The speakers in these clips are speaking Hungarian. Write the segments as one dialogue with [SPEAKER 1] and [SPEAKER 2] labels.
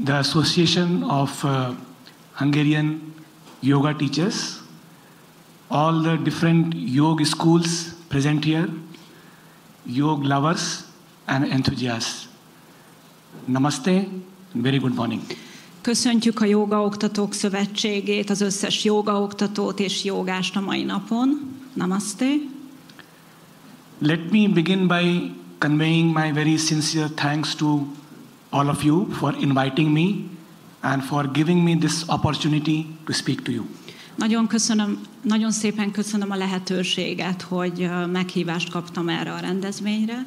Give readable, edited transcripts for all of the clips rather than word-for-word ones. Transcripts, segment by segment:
[SPEAKER 1] the Association of Hungarian Yoga Teachers, all the different yoga schools present here, yoga lovers and enthusiasts. Namaste, very good morning.
[SPEAKER 2] Köszöntjük a Jogaoktatók Szövetségét, az összes jogaoktatót és jogást a mai napon. Namaste.
[SPEAKER 1] Let me begin by conveying my very sincere thanks to all of you for inviting me and for giving me this opportunity to speak to you.
[SPEAKER 2] Nagyon szépen köszönöm a lehetőséget, hogy meghívást kaptam erre a rendezvényre.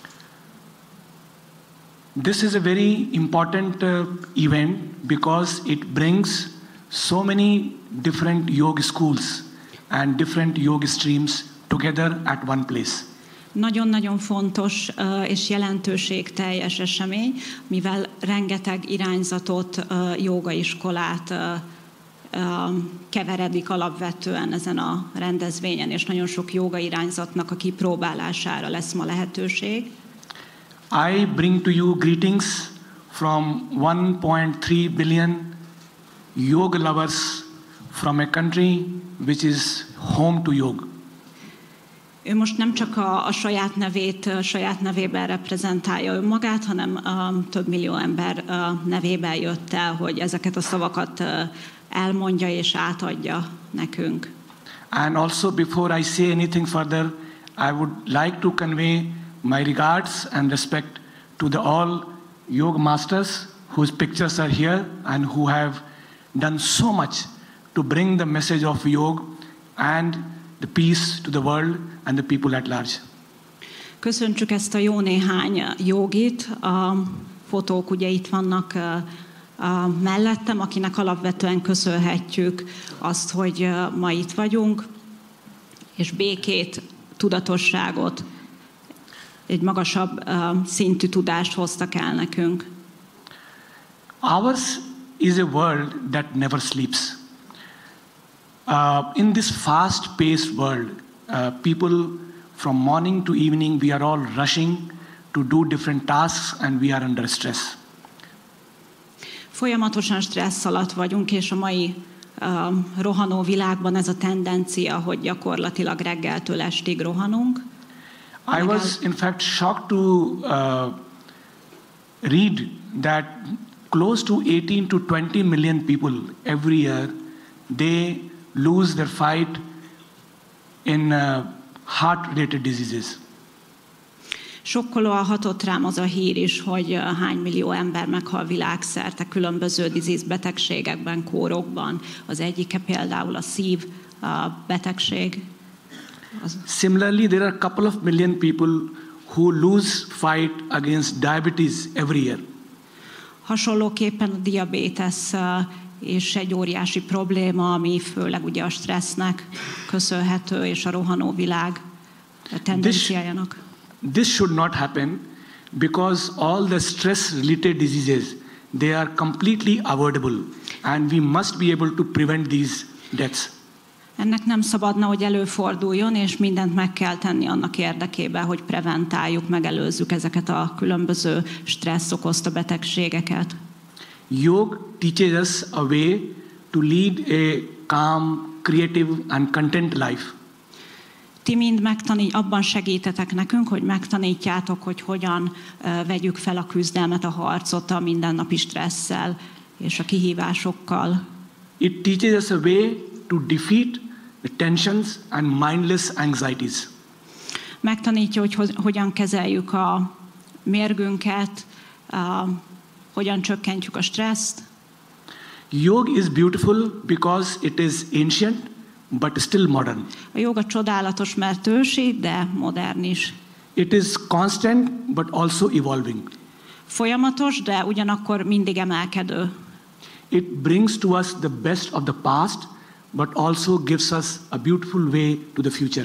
[SPEAKER 1] This is a very important event because it brings so many different yoga schools and different yoga streams together at one place.
[SPEAKER 2] Nagyon-nagyon fontos és jelentőségteljes esemény, mivel rengeteg irányzatot, jogaiskolát keveredik alapvetően ezen a rendezvényen, és nagyon sok joga irányzatnak a kipróbálására lesz ma lehetőség.
[SPEAKER 1] I bring to you greetings from 1.3 billion yoga lovers from a country which is home to yoga.
[SPEAKER 2] Ő most nem csak a saját nevében reprezentálja önmagát, hanem több millió ember nevében jött el, hogy ezeket a szavakat elmondja és átadja nekünk.
[SPEAKER 1] And also before I say anything further, I would like to convey my regards and respect to all yoga masters whose pictures are here and who have done so much to bring the message of yoga and the peace to the world and the people at large.
[SPEAKER 2] Köszöntsük ezt a jó néhány jogit. A fotók ugye itt vannak mellettem, akinek alapvetően köszönhetjük azt, hogy ma itt vagyunk, és békét, tudatosságot, egy magasabb szintű tudást hoztak el nekünk.
[SPEAKER 1] Ours is a world that never sleeps. In this fast-paced world, people from morning to evening, we are all rushing to do different tasks and we are under stress.
[SPEAKER 2] Folyamatosan stressz alatt vagyunk, és a mai rohanó világban ez a tendencia, hogy gyakorlatilag reggeltől estig rohanunk.
[SPEAKER 1] I was in fact shocked to read that close to 18 to 20 million people every year, they lose their fight in heart-related diseases.
[SPEAKER 2] Sokkolóan hatott rám az a hír is, hogy hány millió ember meghal világszerte különböző disease-betegségekben, kórokban. Az egyike például a szív betegség.
[SPEAKER 1] Similarly, there are a couple of million people who lose fight against diabetes every year.
[SPEAKER 2] Hasonlóképpen a diabétesz és egy óriási probléma, ami főleg ugye a stressznek köszönhető, és a rohanó világ tendenciájának.
[SPEAKER 1] This should not happen because all the stress-related diseases, they are completely avoidable and we must be able to prevent these deaths.
[SPEAKER 2] Ennek nem szabadna, hogy előforduljon, és mindent meg kell tenni annak érdekében, hogy preventáljuk, megelőzzük ezeket a különböző stressz okozta betegségeket.
[SPEAKER 1] Yoga teaches us a way to lead a calm, creative and content life.
[SPEAKER 2] Ti mind abban segítetek nekünk, hogy megtanítjátok, hogy hogyan vegyük fel a küzdelmet, a harcot a mindennapi stresszel és a kihívásokkal.
[SPEAKER 1] It teaches us a way to defeat the tensions and mindless anxieties.
[SPEAKER 2] Megtanítja, hogy hogyan kezeljük a mérgünket, hogyan csökkentjük a stresszt.
[SPEAKER 1] Yoga is beautiful because it is ancient but still modern.
[SPEAKER 2] A joga csodálatos, mert ősi, de modern is.
[SPEAKER 1] It is constant but also evolving.
[SPEAKER 2] Folyamatos, de ugyanakkor mindig emelkedő.
[SPEAKER 1] It brings to us the best of the past but also gives us a beautiful way to the future.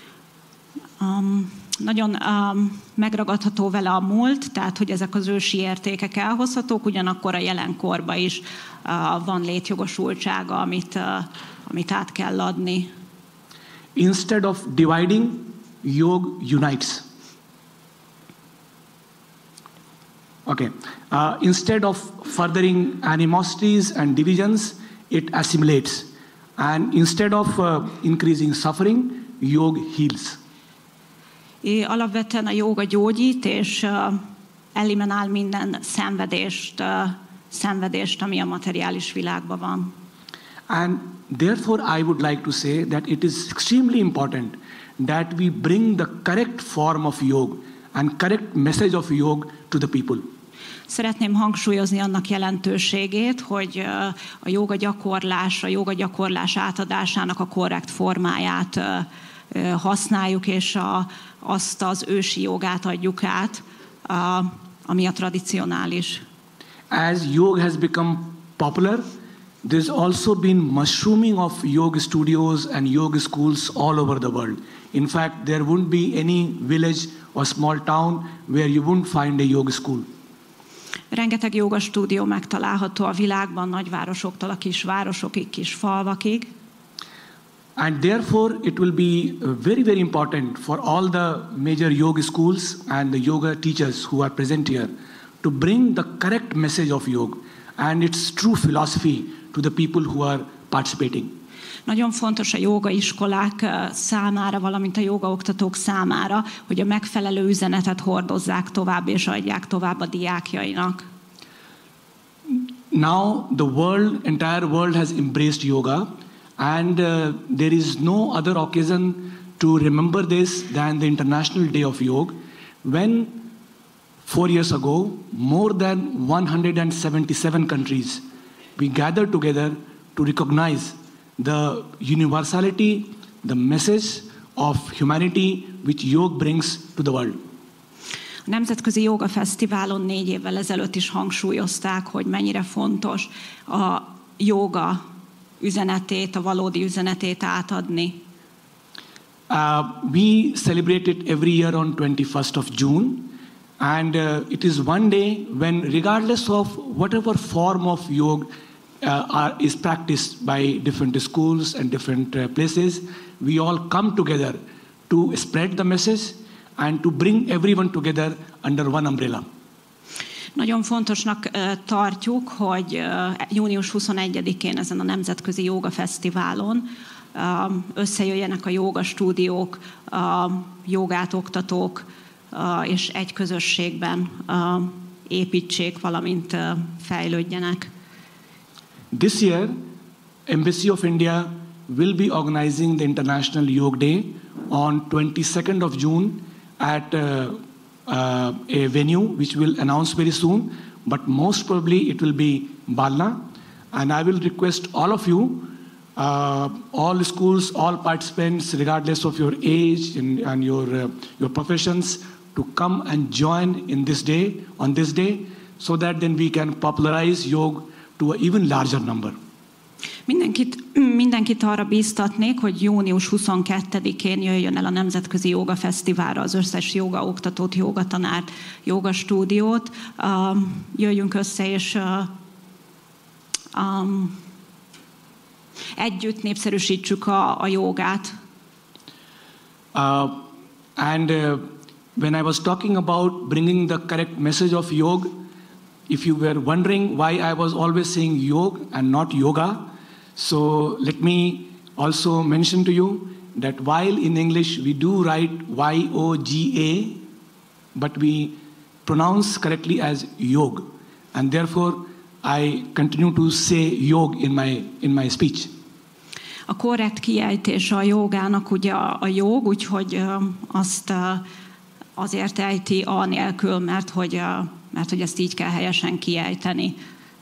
[SPEAKER 2] Nagyon megragadható vele a múlt, tehát hogy ezek az ősi értékek elhozhatók, ugyanakkor a jelenkorban is van létjogosultsága, amit át kell adni.
[SPEAKER 1] Instead of dividing, yoga unites. Okay. Instead of furthering animosities and divisions, it assimilates. And instead of increasing suffering, yoga heals.
[SPEAKER 2] Alapvetően a jóga gyógyít, és eliminál minden szenvedést, ami a materiális világban van.
[SPEAKER 1] And therefore I would like to say that it is extremely important that we bring the correct form of yoga and correct message of yoga to the people.
[SPEAKER 2] Szeretném hangsúlyozni annak jelentőségét, hogy a jóga gyakorlás átadásának a korrekt formáját használjuk, és azt az ősi jogát adjuk át, ami a tradicionális.
[SPEAKER 1] As yoga has become popular, there's also been mushrooming of yoga studios and yoga schools all over the world. In fact, there wouldn't be any village or small town where you wouldn't find a yoga school.
[SPEAKER 2] Rengeteg jóga stúdió megtalálható a világban, nagyvárosoktól a kisvárosokig, kis falvakig.
[SPEAKER 1] And therefore it will be very, very important for all the major yoga schools and the yoga teachers who are present here to bring the correct message of yoga and its true philosophy to the people who are participating.
[SPEAKER 2] Nagyon fontos a jogaiskolák számára, valamint a jogaoktatók számára, hogy a megfelelő üzenetet hordozzák tovább és adják tovább a diákjainak.
[SPEAKER 1] Now the entire world has embraced yoga, and there is no other occasion to remember this than the International Day of Yoga, when 4 years ago, more than 177 countries, we gathered together to recognize the universality, the message of humanity which yoga brings to the world.
[SPEAKER 2] A Nemzetközi Jóga Fesztiválon 4 évvel ezelőtt is hangsúlyozták, hogy mennyire fontos a jóga üzenetét, a valódi üzenetét átadni.
[SPEAKER 1] We celebrate it every year on 21st of June, and it is one day when, regardless of whatever form of yoga is practiced by different schools and different places, we all come together to spread the message and to bring everyone together under one umbrella.
[SPEAKER 2] Nagyon fontosnak tartjuk, hogy június 21-én ezen a Nemzetközi Jóga Fesztiválon összejöjjenek a jóga stúdiók, a jogát oktatók, és egy közösségben építsék, valamint fejlődjenek.
[SPEAKER 1] This year, Embassy of India will be organizing the International Yoga Day on 22nd of June at a venue which we'll announce very soon, but most probably it will be Balna. And I will request all of you, all schools, all participants, regardless of your age and your professions, to come and join in this day, on this day, so that then we can popularize yoga to an even larger number.
[SPEAKER 2] Mindenkit arra bíztatnék, hogy június 22-én jöjjön el a Nemzetközi Jóga Fesztiválra az összes jogaoktatót, jogatanárt, jogastúdiót. Jöjjünk össze, és együtt népszerűsítsük a jogát.
[SPEAKER 1] When I was talking about bringing the correct message of yoga, if you were wondering why I was always saying yoga and not yoga, so let me also mention to you that while in English we do write Y-O-G-A, but we pronounce correctly as yog, and therefore I continue to say yog in my speech.
[SPEAKER 2] A korrekt kiejtés a jogának ugye a jog, úgyhogy azt azért ejti a nélkül, mert hogy ezt így kell helyesen kiejteni.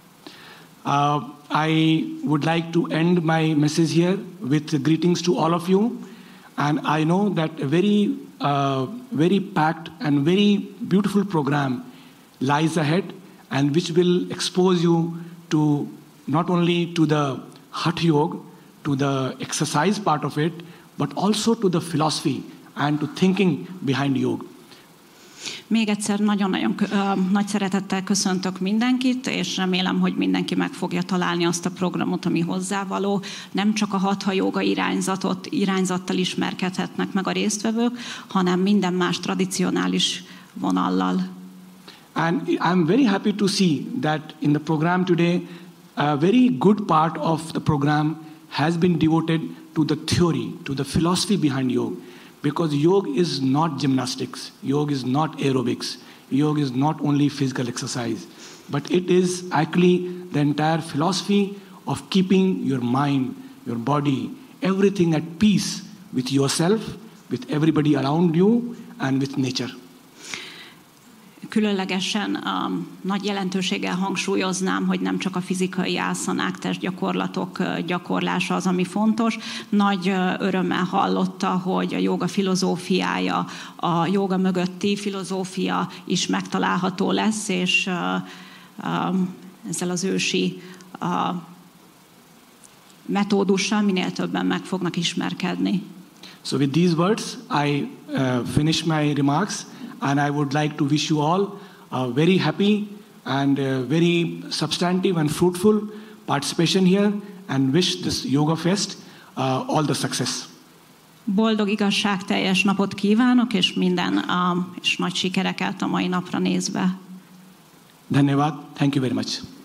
[SPEAKER 1] I would like to end my message here with greetings to all of you, and I know that a very packed and very beautiful program lies ahead, and which will expose you to not only to the Hatha Yoga, to the exercise part of it, but also to the philosophy and to thinking behind yoga.
[SPEAKER 2] Még egyszer nagyon-nagyon nagy szeretettel köszöntök mindenkit, és remélem, hogy mindenki meg fogja találni azt a programot, ami hozzávaló. Nem csak a Hatha Jóga irányzattal ismerkedhetnek meg a résztvevők, hanem minden más tradicionális vonallal.
[SPEAKER 1] And I'm very happy to see that in the program today, a very good part of the program has been devoted to the theory, to the philosophy behind yoga. Because yoga is not gymnastics, yoga is not aerobics, yoga is not only physical exercise, but it is actually the entire philosophy of keeping your mind, your body, everything at peace with yourself, with everybody around you, and with nature.
[SPEAKER 2] Különlegesen nagy jelentőséggel hangsúlyoznám, hogy nem csak a fizikai ászanák, testgyakorlatok gyakorlása az, ami fontos. Nagy örömmel hallotta, hogy a jóga filozófiája, a jóga mögötti filozófia is megtalálható lesz, és ezzel az ősi metódussal minél többen meg fognak ismerkedni.
[SPEAKER 1] So with these words, I finish my remarks. And I would like to wish you all a very happy and very substantive and fruitful participation here, and wish this Yoga Fest all the success.
[SPEAKER 2] Boldog, igazságteljes napot kívánok, és és nagy sikereket a mai napra nézve.
[SPEAKER 1] Dhanyavad. Thank you very much.